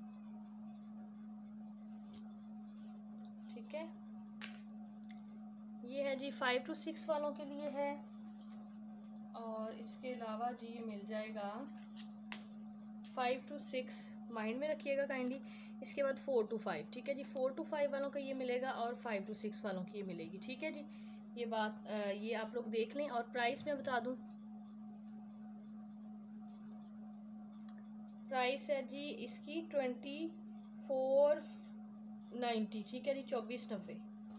ठीक है, ये है जी 5 to 6 वालों के लिए है। और इसके अलावा जी ये मिल जाएगा 5 to 6, माइंड में रखिएगा काइंडली। इसके बाद 4 to 5। ठीक है जी, 4 to 5 वालों का ये मिलेगा और 5 to 6 वालों की ये मिलेगी। ठीक है जी, ये बात ये आप लोग देख लें। और प्राइस मैं बता दूं, प्राइस है जी इसकी 2490। ठीक है जी, 2490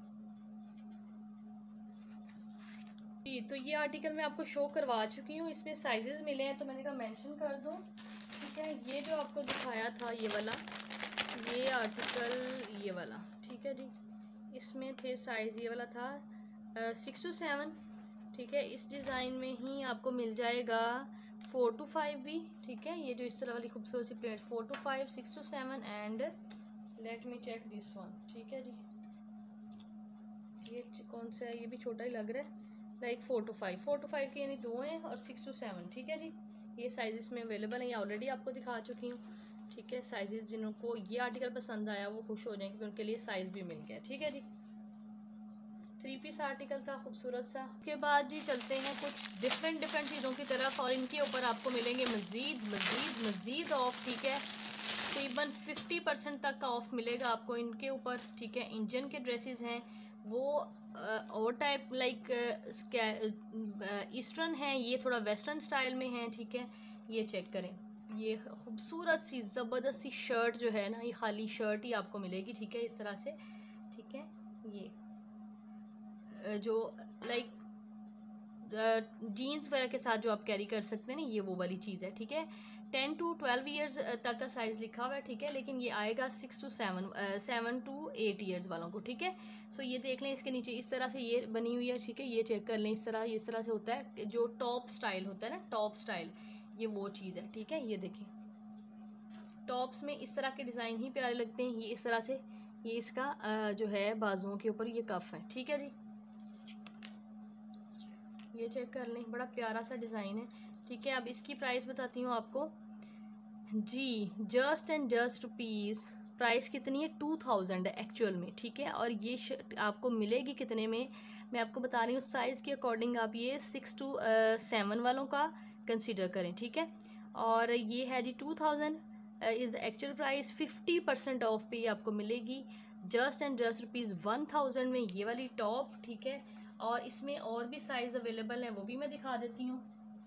जी। तो ये आर्टिकल मैं आपको शो करवा चुकी हूँ, इसमें साइजेस मिले हैं तो मैंने कहा मेंशन कर दूँ। ठीक है, ये जो आपको दिखाया था ये वाला, ये आर्टिकल ये वाला, ठीक है जी, इसमें थे साइज़, ये वाला था 6 to 7। ठीक है, इस डिज़ाइन में ही आपको मिल जाएगा 4 to 5 भी। ठीक है, ये जो इस तरह वाली खूबसूरत सी plate 4 to 5, 6 to 7 and let me check this one. ठीक है जी, ये कौन सा है, ये भी छोटा ही लग रहा है, लाइक 4 to 5, 4 to 5 के यानी 2 हैं और 6 to 7। ठीक है जी, ये साइज़ में अवेलेबल है, ये ऑलरेडी आपको दिखा चुकी हूँ। ठीक है, साइजेस जिनको ये आर्टिकल पसंद आया वो खुश हो जाएंगे, उनके लिए साइज़ भी मिल गया। ठीक है जी, 3 पीस आर्टिकल था खूबसूरत सा। उसके बाद जी चलते हैं कुछ डिफरेंट चीज़ों की तरफ, और इनके ऊपर आपको मिलेंगे मज़ीद ऑफ। ठीक है, तकरीबन 50% तक का ऑफ मिलेगा आपको इनके ऊपर। ठीक है, इंजन के ड्रेसेस हैं वो और टाइप लाइक ईस्टर्न हैं, ये थोड़ा वेस्टर्न स्टाइल में हैं। ठीक है, ये चेक करें, ये खूबसूरत सी ज़बरदस्त सी शर्ट जो है ना, ये खाली शर्ट ही आपको मिलेगी। ठीक है, इस तरह से। ठीक है, ये जो लाइक जीन्स वगैरह के साथ जो आप कैरी कर सकते हैं ना, ये वो वाली चीज़ है। ठीक है, 10 to 12 ईयर्स तक का साइज़ लिखा हुआ है। ठीक है, लेकिन ये आएगा 6 to 7 to 8 ईयर्स वालों को। ठीक है, सो ये देख लें, इसके नीचे इस तरह से ये बनी हुई है। ठीक है, ये चेक कर लें, इस तरह से होता है, जो टॉप स्टाइल होता है ना, टॉप स्टाइल, ये वो चीज़ है। ठीक है, ये देखें, टॉप्स में इस तरह के डिज़ाइन ही प्यारे लगते हैं। ये इस तरह से, ये इसका जो है बाजुओं के ऊपर ये कफ है। ठीक है जी, ये चेक कर लें, बड़ा प्यारा सा डिज़ाइन है। ठीक है, अब इसकी प्राइस बताती हूँ आपको जी, जस्ट रुपीज़ प्राइस कितनी है, 2000 है एक्चुअल में। ठीक है, और ये शर्ट आपको मिलेगी कितने में, मैं आपको बता रही हूँ। साइज़ के अकॉर्डिंग आप ये 6 to 7 वालों का कंसीडर करें। ठीक है, और ये है जी 2000 इज़ एक्चुअल प्राइस। 50% ऑफ पे आपको मिलेगी जस्ट रुपीज़ 1000 में ये वाली टॉप। ठीक है, और इसमें और भी साइज़ अवेलेबल हैं, वो भी मैं दिखा देती हूँ।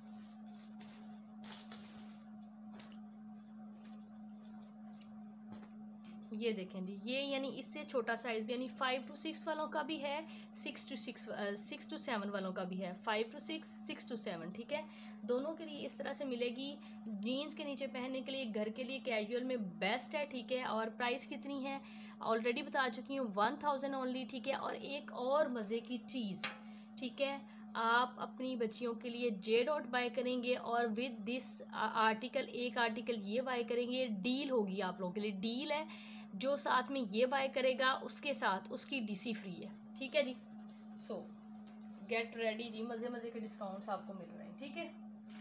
ये देखें जी, ये यानी इससे छोटा साइज़ भी, यानी 5 to 6 वालों का भी है, 6 to 7 वालों का भी है, 5 to 6, 6 to 7। ठीक है, दोनों के लिए इस तरह से मिलेगी। जीन्स के नीचे पहनने के लिए, घर के लिए कैजुअल में बेस्ट है। ठीक है, और प्राइस कितनी है ऑलरेडी बता चुकी हूँ, 1000 ओनली। ठीक है, और एक और मज़े की चीज़, ठीक है, आप अपनी बच्चियों के लिए जे डॉट बाय करेंगे और विद दिस आर्टिकल एक आर्टिकल ये बाय करेंगे, डील होगी आप लोगों के लिए। डील है, जो साथ में ये बाय करेगा उसके साथ उसकी डीसी फ्री है। ठीक है जी, सो गेट रेडी जी, मज़े के डिस्काउंट्स आपको मिल रहे हैं। ठीक है,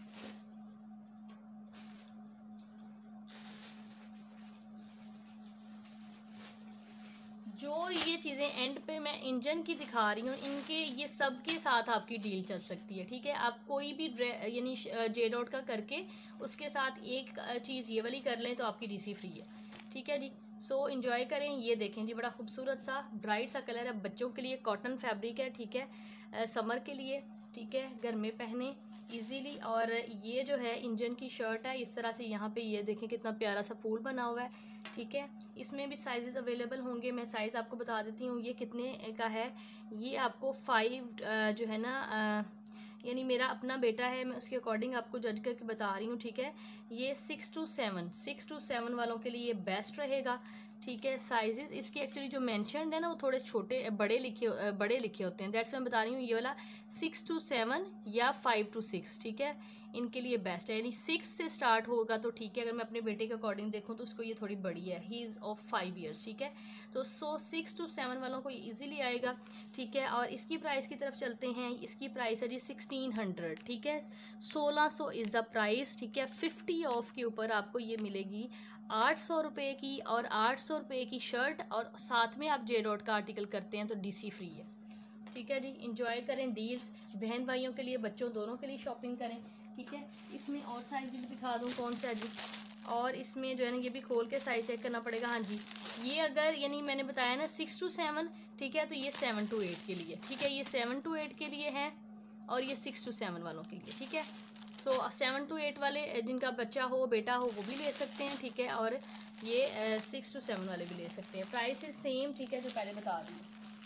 जो ये चीज़ें एंड पे मैं इंजन की दिखा रही हूँ, इनके ये सब के साथ आपकी डील चल सकती है। ठीक है, आप कोई भी यानी जे डॉट का करके उसके साथ एक चीज़ ये वाली कर लें तो आपकी डीसी फ्री है। ठीक है जी, सो इन्जॉय करें। ये देखें जी, बड़ा खूबसूरत सा ब्राइट सा कलर है, बच्चों के लिए कॉटन फैब्रिक है। ठीक है, समर के लिए। ठीक है, घर में पहने इजीली। और ये जो है इंजन की शर्ट है, इस तरह से यहाँ पे ये देखें कितना प्यारा सा फूल बना हुआ है। ठीक है, इसमें भी साइजेस अवेलेबल होंगे, मैं साइज़ आपको बता देती हूँ। ये कितने का है, ये आपको 5 जो है ना यानी मेरा अपना बेटा है, मैं उसके अकॉर्डिंग आपको जज करके बता रही हूँ। ठीक है, ये 6 to 7 वालों के लिए ये बेस्ट रहेगा। ठीक है। साइजेस इसके एक्चुअली जो मेंशनड है ना वो थोड़े छोटे बड़े लिखे होते हैं, दैट्स मैं बता रही हूँ। ये वाला 6 to 7 या 5 to 6, ठीक है, इनके लिए बेस्ट है। यानी 6 से स्टार्ट होगा तो ठीक है। अगर मैं अपने बेटे के अकॉर्डिंग देखूँ तो उसको ये थोड़ी बड़ी है, ही इज़ ऑफ 5 years, ठीक है। तो 6 to 7 वालों को ये ईजिली आएगा, ठीक है। और इसकी प्राइस की तरफ चलते हैं। इसकी प्राइस है जी 1600, ठीक है। 1600 इज़ द प्राइस, ठीक है। 50 ऑफ के ऊपर आपको ये मिलेगी 800 रुपये की, और 800 रुपये की शर्ट, और साथ में आप जे डॉट का आर्टिकल करते हैं तो DC फ्री है, ठीक है जी। इंजॉय करें डील्स, बहन भाइयों के लिए, बच्चों दोनों के लिए शॉपिंग करें, ठीक है। इसमें और साइज भी दिखा दूँ कौन सा है जी, और इसमें जो है ना ये भी खोल के साइज चेक करना पड़ेगा। हाँ जी, ये अगर यानी मैंने बताया ना 6 to 7, ठीक है, तो ये 7 to 8 के लिए, ठीक है। ये 7 to 8 के लिए है, और ये 6 to 7 वालों के लिए, ठीक है। सो 7 to 8 वाले जिनका बच्चा हो, बेटा हो, वो भी ले सकते हैं, ठीक है। और ये 6 to 7 वाले भी ले सकते हैं। प्राइस इज सेम, ठीक है, जो पहले बता दी।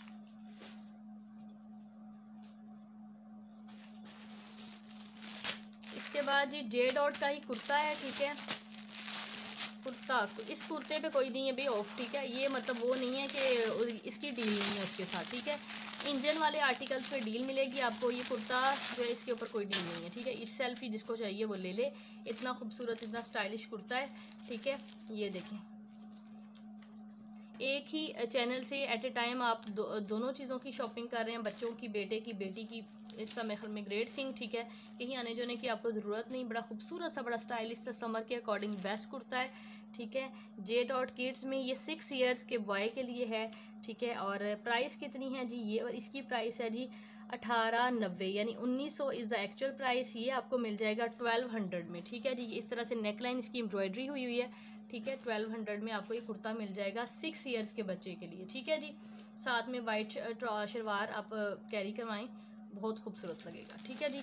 इसके बाद जी जे डॉट का ही कुर्ता है, ठीक है। कुर्ता, इस कुर्ते पे कोई नहीं है भाई ऑफ, ठीक है। ये मतलब वो नहीं है कि इसकी डील नहीं है उसके साथ, ठीक है। इंजन वाले आर्टिकल्स पे डील मिलेगी आपको। ये कुर्ता जो है इसके ऊपर कोई डील नहीं है, ठीक है। इस सेल्फ ही जिसको चाहिए वो ले ले। इतना खूबसूरत, इतना स्टाइलिश कुर्ता है, ठीक है। ये देखें, एक ही चैनल से एट ए टाइम आप दोनों चीज़ों की शॉपिंग कर रहे हैं, बच्चों की, बेटे की, बेटी की। इस समय में ग्रेट थिंग, ठीक है। कहीं आने जाने की आपको ज़रूरत नहीं। बड़ा खूबसूरत सा, बड़ा स्टाइलिश सा, समर के अकॉर्डिंग बेस्ट कुर्ता है, ठीक है। जे डॉट किड्स में ये 6 years के बॉय के लिए है, ठीक है। और प्राइस कितनी है जी ये, और इसकी प्राइस है जी 1890, यानी 1900 इज़ द एक्चुअल प्राइस। ये आपको मिल जाएगा 1200 में, ठीक है जी। इस तरह से नेकलाइन इसकी एम्ब्रॉयडरी हुई हुई है, ठीक है। 1200 में आपको ये कुर्ता मिल जाएगा 6 years के बच्चे के लिए, ठीक है जी। साथ में वाइट शलवार आप कैरी करवाएं, बहुत खूबसूरत लगेगा, ठीक है जी।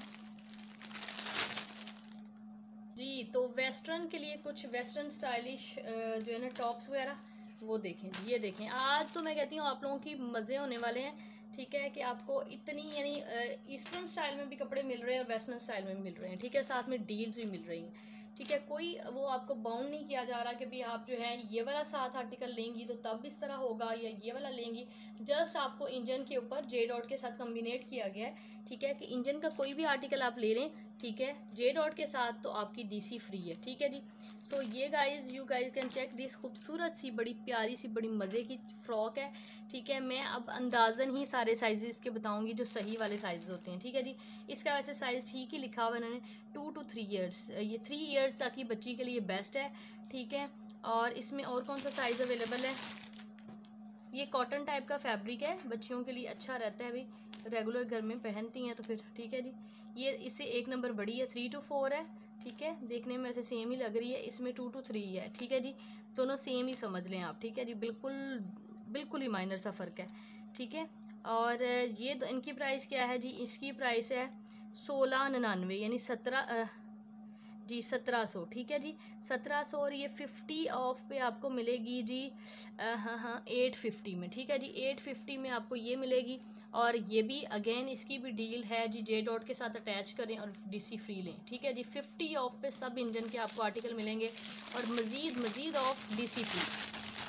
जी, तो वेस्टर्न के लिए कुछ वेस्टर्न स्टाइलिश जो है ना टॉप्स वगैरह वो देखें जी। ये देखें, आज तो मैं कहती हूँ आप लोगों की मज़े होने वाले हैं, ठीक है। कि आपको इतनी यानी ईस्टर्न स्टाइल में भी कपड़े मिल रहे हैं और वेस्टर्न स्टाइल में भी मिल रहे हैं, ठीक है। साथ में डील्स भी मिल रही हैं, ठीक है। कोई वो आपको बाउंड नहीं किया जा रहा कि भाई आप जो है ये वाला 7 आर्टिकल लेंगी तो तब इस तरह होगा, या ये वाला लेंगी। जस्ट आपको इंजन के ऊपर जे डॉट के साथ कम्बिनेट किया गया है, ठीक है। कि इंजन का कोई भी आर्टिकल आप ले लें, ठीक है, जे डॉट के साथ, तो आपकी DC फ्री है, ठीक है जी। सो ये guys, you guys can check this खूबसूरत सी, बड़ी प्यारी सी, बड़ी मज़े की फ्रॉक है, ठीक है। मैं अब अंदाज़न ही सारे साइजेस के बताऊंगी जो सही वाले साइज होते हैं, ठीक है जी। इसका वैसे साइज़ ठीक ही लिखा हुआ है इन्होंने, 2 to 3 years। ये 3 years तक की बच्ची के लिए बेस्ट है, ठीक है। और इसमें और कौन सा साइज़ अवेलेबल है, ये कॉटन टाइप का फैब्रिक है, बच्चियों के लिए अच्छा रहता है भाई, रेगुलर घर में पहनती हैं तो फिर, ठीक है जी। ये इससे 1 नंबर बड़ी है, 3 to 4 है, ठीक है। देखने में ऐसे सेम ही लग रही है, इसमें 2 to 3 है, ठीक है जी। दोनों सेम ही समझ लें आप, ठीक है जी। बिल्कुल बिल्कुल ही माइनर सा फ़र्क है, ठीक है। और ये तो इनकी प्राइस क्या है जी, इसकी प्राइस है 1699, यानी 1700, ठीक है जी। 1700, और ये 50 ऑफ पे आपको मिलेगी जी, हाँ 850 में, ठीक है जी। 850 में आपको ये मिलेगी। और ये भी अगेन इसकी भी डील है जी, जे डॉट के साथ अटैच करें और DC फ्री लें, ठीक है जी। 50 ऑफ पे सब इंजन के आपको आर्टिकल मिलेंगे, और मज़ीद ऑफ DC फ्री।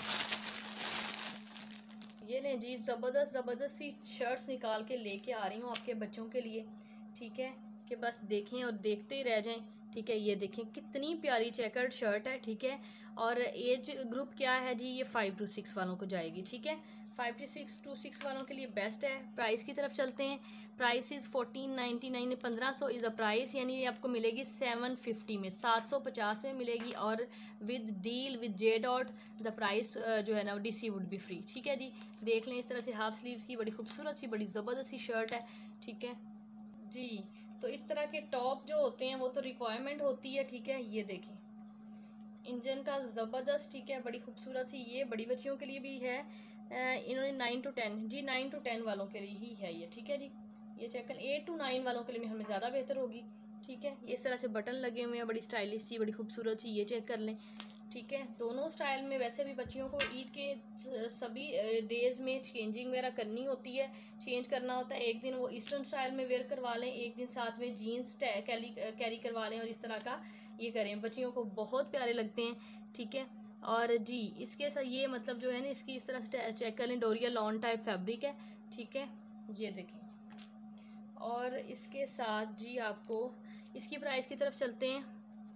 ये लें जी, ज़बरदस्त सी शर्ट्स निकाल के लेके आ रही हूँ आपके बच्चों के लिए, ठीक है। कि बस देखें और देखते ही रह जाएं, ठीक है। ये देखें कितनी प्यारी चेकर्ड शर्ट है, ठीक है। और एज ग्रुप क्या है जी, ये 5 to 6 वालों को जाएगी, ठीक है। 5 to 6 वालों के लिए बेस्ट है। प्राइस की तरफ चलते हैं। Price is 1499, 1500 is a price, यानी ये आपको मिलेगी 750 में, 750 में मिलेगी। और with deal with J dot the price जो है ना DC वुड बी फ्री, ठीक है जी। देख लें, इस तरह से हाफ स्लीव्स की बड़ी खूबसूरत सी, बड़ी ज़बरदस्त सी शर्ट है, ठीक है जी। तो इस तरह के टॉप जो होते हैं वो तो रिक्वायरमेंट होती है, ठीक है। ये देखें इंजन का ज़बरदस्त, ठीक है, बड़ी खूबसूरत सी, ये बड़ी बच्चियों के लिए भी है। इन्होंने 9 to 10 जी, 9 to 10 वालों के लिए ही है ये, ठीक है जी। ये चेक करें, 8 to 9 वालों के लिए हमें ज़्यादा बेहतर होगी, ठीक है। इस तरह से बटन लगे हुए हैं, बड़ी स्टाइलिश सी, बड़ी खूबसूरत सी, ये चेक कर लें, ठीक है। दोनों स्टाइल में वैसे भी बच्चियों को ईद के सभी डेज़ में चेंजिंग वगैरह करनी होती है, चेंज करना होता है। एक दिन वो ईस्टर्न स्टाइल में वेयर करवा लें, एक दिन साथ में जीन्स कैरी करवा लें, और इस तरह का ये करें, बच्चियों को बहुत प्यारे लगते हैं, ठीक है। और जी इसके साथ ये मतलब जो है ना, इसकी इस तरह से चेक कर लें, डोरिया लॉन टाइप फैब्रिक है, ठीक है, ये देखें। और इसके साथ जी आपको इसकी प्राइस की तरफ चलते हैं।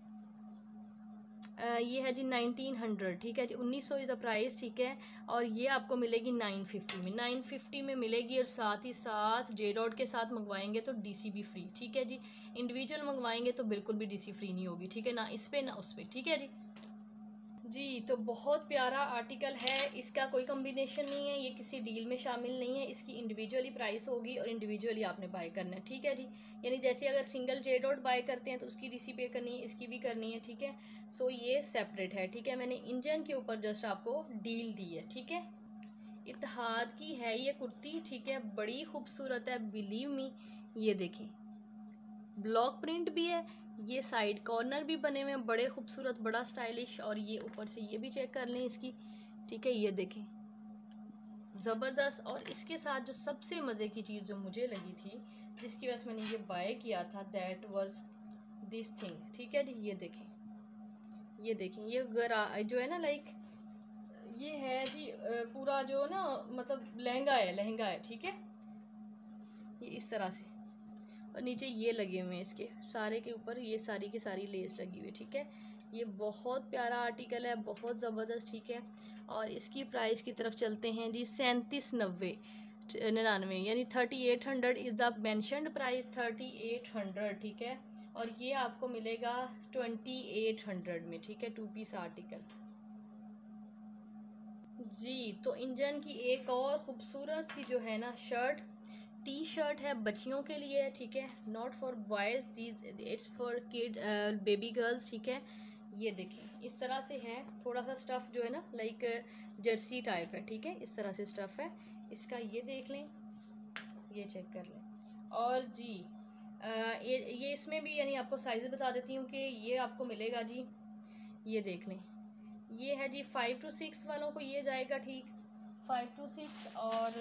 ये है जी 1900, ठीक है जी, 1900 इज़ अ प्राइस, ठीक है। और ये आपको मिलेगी 950 में, 950 में मिलेगी। और साथ ही साथ जे डॉट के साथ मंगवाएंगे तो डीसी भी फ्री, ठीक है जी। इंडिविजुअल मंगवाएंगे तो बिल्कुल भी डीसी फ्री नहीं होगी, ठीक है, ना इस पे ना उस पे, ठीक है जी। जी तो बहुत प्यारा आर्टिकल है, इसका कोई कॉम्बिनेशन नहीं है, ये किसी डील में शामिल नहीं है, इसकी इंडिविजुअली प्राइस होगी और इंडिविजुअली आपने बाय करना है, ठीक है जी। यानी जैसे अगर सिंगल जे डॉट बाय करते हैं तो उसकी डीसी पे करनी है, इसकी भी करनी है, ठीक है। सो ये सेपरेट है, ठीक है। मैंने इंजन के ऊपर जस्ट आपको डील दी है, ठीक है। इत्तेहाद की है ये कुर्ती, ठीक है, बड़ी खूबसूरत है, बिलीव मी। ये देखिए ब्लॉक प्रिंट भी है, ये साइड कॉर्नर भी बने हुए हैं बड़े खूबसूरत, बड़ा स्टाइलिश। और ये ऊपर से ये भी चेक कर लें इसकी, ठीक है, ये देखें ज़बरदस्त। और इसके साथ जो सबसे मज़े की चीज़ जो मुझे लगी थी, जिसकी वजह से मैंने ये बाय किया था, दैट वाज दिस थिंग, ठीक है जी। ये देखें, ये देखें, ये जो है ना लाइक ये है जी पूरा जो ना मतलब लहंगा है, ठीक है, ये इस तरह से। और नीचे ये लगे हुए हैं इसके सारे के ऊपर, ये सारी की सारी लेस लगी हुई है, ठीक है। ये बहुत प्यारा आर्टिकल है, बहुत ज़बरदस्त, ठीक है। और इसकी प्राइस की तरफ चलते हैं जी, 3799 यानी 3800 इज़ द मैंशनड प्राइस, 3800, ठीक है। और ये आपको मिलेगा 2800 में, ठीक है, 2 पीस आर्टिकल। जी तो इंजन की एक और खूबसूरत सी जो है ना शर्ट, टी शर्ट है, बच्चियों के लिए, ठीक है, not for boys, these it's for kid baby girls, ठीक है। ये देखिए इस तरह से है, थोड़ा सा स्टफ़ जो है ना लाइक जर्सी टाइप है, ठीक है, इस तरह से स्टफ़ है इसका, ये देख लें, ये चेक कर लें। और जी ये इसमें भी यानी आपको साइज़ बता देती हूँ कि ये आपको मिलेगा जी, ये देख लें, ये है जी 5 to 6 वालों को ये जाएगा, ठीक, 5 to 6। और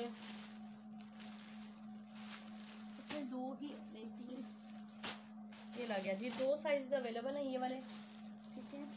इसमें दो ही नहीं तीन, ये लग गया जी, 2 साइज अवेलेबल हैं ये वाले, ठीक है।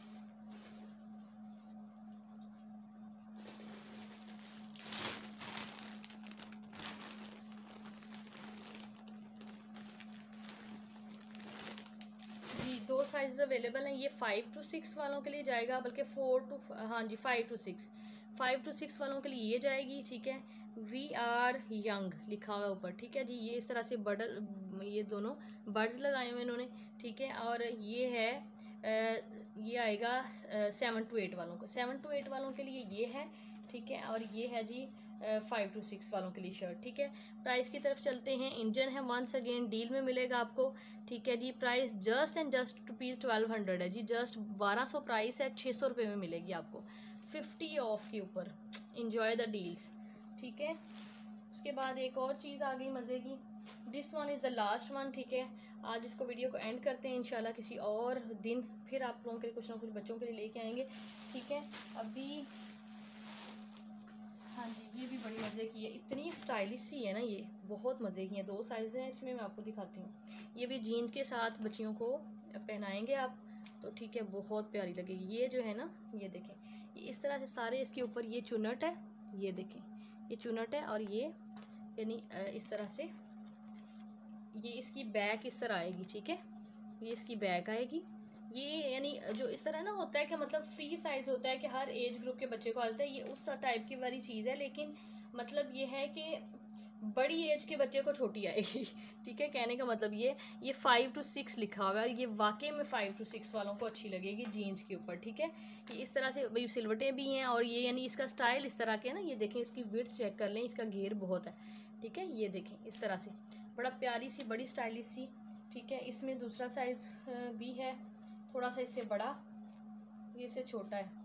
जी 2 साइज अवेलेबल हैं, ये 5 to 6 वालों के लिए जाएगा, बल्कि 4 to, हाँ जी 5 to 6, 5 to 6 वालों के लिए ये जाएगी, ठीक है। वी आर यंग लिखा हुआ ऊपर, ठीक है जी। ये इस तरह से बर्ड, ये दोनों बर्ड्स लगाए हुए इन्होंने, ठीक है। और ये है ये आएगा 7 to 8 वालों को, 7 to 8 वालों के लिए ये है, ठीक है। और ये है जी 5 to 6 वालों के लिए शर्ट, ठीक है। प्राइस की तरफ चलते हैं, इंजन है वंस अगेन डील में मिलेगा आपको, ठीक है जी। प्राइस जस्ट एंड जस्ट ₹1200 है जी, जस्ट 1200 प्राइस है, 600 रुपये में मिलेगी आपको 50 ऑफ के ऊपर। इंजॉय द डील्स, ठीक है। उसके बाद एक और चीज़ आ गई मज़े की, this one is the last one, ठीक है। आज इसको वीडियो को एंड करते हैं, इंशाल्लाह किसी और दिन फिर आप लोगों के लिए कुछ ना कुछ बच्चों के लिए लेके आएंगे, ठीक है। अभी हाँ जी ये भी बड़ी मज़े की है, इतनी स्टाइलिश सी है ना, ये बहुत मज़े की है। 2 साइज़ हैं इसमें, मैं आपको दिखाती हूँ। ये भी जीन्स के साथ बच्चियों को पहनाएंगे आप तो, ठीक है, बहुत प्यारी लगेगी। ये जो है ना, ये देखें, ये इस तरह से सारे इसके ऊपर ये चुनट है, ये देखें, ये चुनट है। और ये यानी इस तरह से ये इसकी बैक इस तरह आएगी, ठीक है, ये इसकी बैक आएगी। ये यानी जो इस तरह ना होता है कि मतलब फ्री साइज होता है कि हर एज ग्रुप के बच्चे को आता है, ये उस टाइप की वाली चीज़ है। लेकिन मतलब ये है कि बड़ी एज के बच्चे को छोटी आएगी ठीक है, कहने का मतलब ये 5 to 6 लिखा हुआ है, और ये वाकई में 5 to 6 वालों को अच्छी लगेगी जीन्स के ऊपर, ठीक है। ये इस तरह से भाई सिलवटें भी हैं, और ये यानी इसका स्टाइल इस तरह के है ना, ये देखें इसकी विड्थ चेक कर लें, इसका घेर बहुत है, ठीक है। ये देखें इस तरह से बड़ा प्यारी सी, बड़ी स्टाइलिश सी, ठीक है। इसमें दूसरा साइज़ भी है, थोड़ा सा इससे बड़ा, ये इससे छोटा है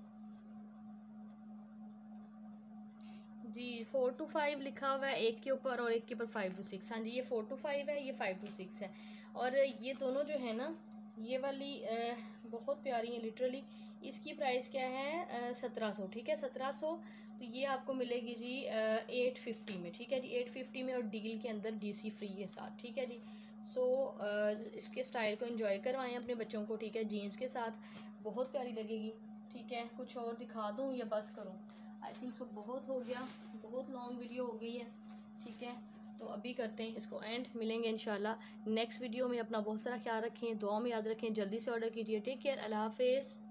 जी। 4 to 5 लिखा हुआ है एक के ऊपर, और एक के ऊपर 5 to 6। हाँ जी ये 4 to 5 है, ये 5 to 6 है। और ये दोनों जो है ना, ये वाली बहुत प्यारी है लिटरली। इसकी प्राइस क्या है 1700, ठीक है, 1700। तो ये आपको मिलेगी जी 850 में, ठीक है जी, 850 में, और डील के अंदर डीसी फ्री के साथ, ठीक है जी। सो इसके स्टाइल को एंजॉय करवाएं अपने बच्चों को, ठीक है, जीन्स के साथ बहुत प्यारी लगेगी। ठीक है, कुछ और दिखा दूँ या बस करूँ? आई थिंक सो बहुत हो गया, बहुत लॉन्ग वीडियो हो गई है। ठीक है, तो अभी करते हैं इसको एंड, मिलेंगे इंशाल्लाह नेक्स्ट वीडियो में। अपना बहुत सारा ख्याल रखें, दुआ में याद रखें, जल्दी से ऑर्डर कीजिए। टेक केयर, अल्लाह हाफिज़।